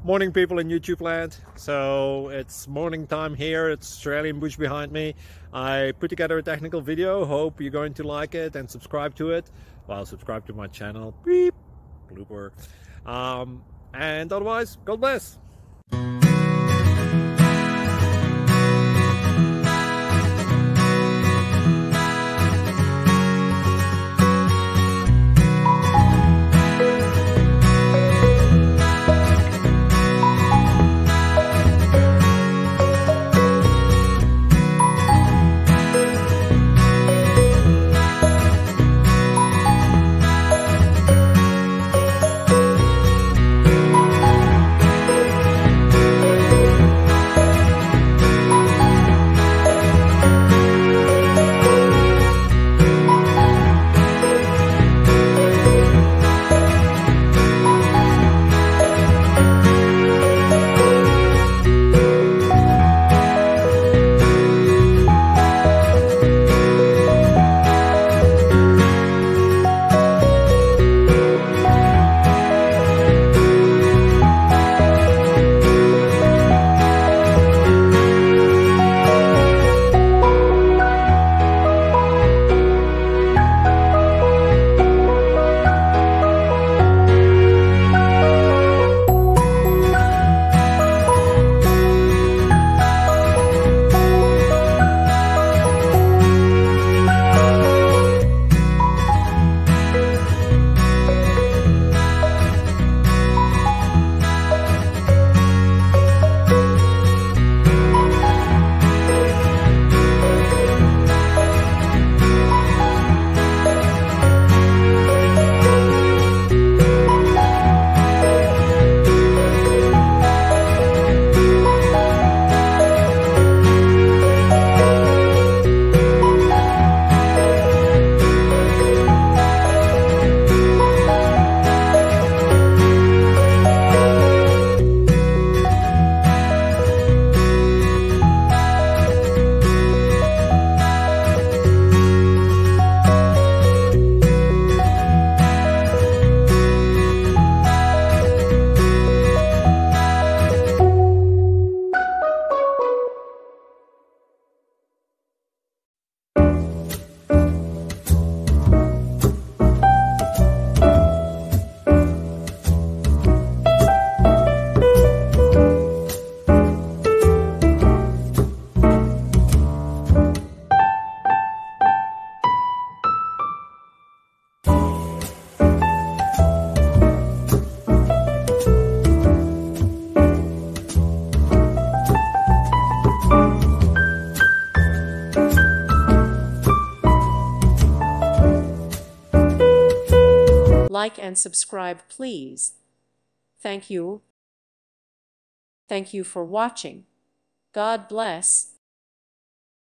Morning, people in YouTube land. So it's morning time here. It's Australian bush behind me. I put together a technical video. Hope you're going to like it and subscribe to it. Well, subscribe to my channel. Beep. Blooper. And otherwise, God bless. Like and subscribe, please. Thank you. Thank you for watching. God bless.